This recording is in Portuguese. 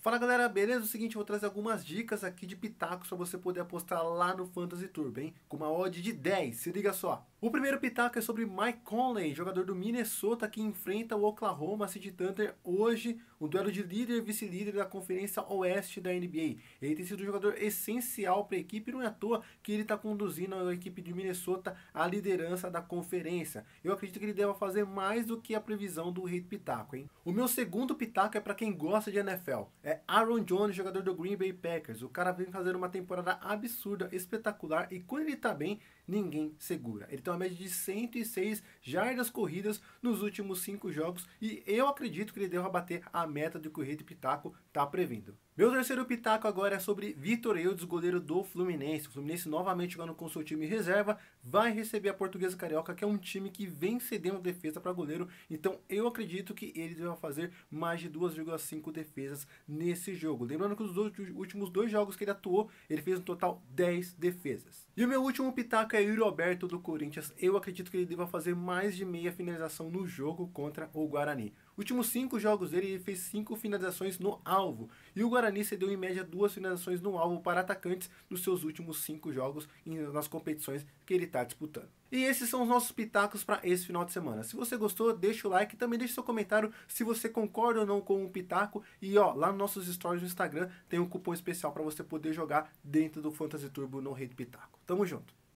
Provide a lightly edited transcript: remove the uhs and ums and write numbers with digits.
Fala galera, beleza? É o seguinte, eu vou trazer algumas dicas aqui de pitacos para você poder apostar lá no Fantasy Turbo, hein? Com uma odd de 10, se liga só. O primeiro pitaco é sobre Mike Conley, jogador do Minnesota que enfrenta o Oklahoma City Thunder hoje, um duelo de líder e vice-líder da Conferência Oeste da NBA. Ele tem sido um jogador essencial para a equipe e não é à toa que ele está conduzindo a equipe de Minnesota à liderança da conferência. Eu acredito que ele deva fazer mais do que a previsão do Rei Pitaco, hein? O meu segundo pitaco é para quem gosta de NFL. É Aaron Jones, jogador do Green Bay Packers. O cara vem fazendo uma temporada absurda, espetacular, e quando ele tá bem, ninguém segura. Ele tem uma média de 106 jardas corridas nos últimos 5 jogos e eu acredito que ele deva bater a meta do que o Rei de Pitaco tá prevendo. Meu terceiro pitaco agora é sobre Victor Euldes, goleiro do Fluminense. O Fluminense novamente jogando com seu time reserva, vai receber a Portuguesa Carioca, que é um time que vem cedendo defesa para goleiro. Então eu acredito que ele deve fazer mais de 2,5 defesas nesse jogo. Lembrando que os últimos 2 jogos que ele atuou, ele fez um total 10 defesas. E o meu último pitaco é Yuri Alberto do Corinthians. Eu acredito que ele deva fazer mais de meia finalização no jogo contra o Guarani. Últimos 5 jogos dele, ele fez 5 finalizações no alvo. E o Guarani cedeu em média 2 finalizações no alvo para atacantes nos seus últimos 5 jogos nas competições que ele está disputando. E esses são os nossos pitacos para esse final de semana. Se você gostou, deixa o like e também deixa seu comentário se você concorda ou não com o pitaco. E ó, lá nos nossos stories no Instagram tem um cupom especial para você poder jogar dentro do Fantasy Turbo no Rei do Pitaco. Tamo junto!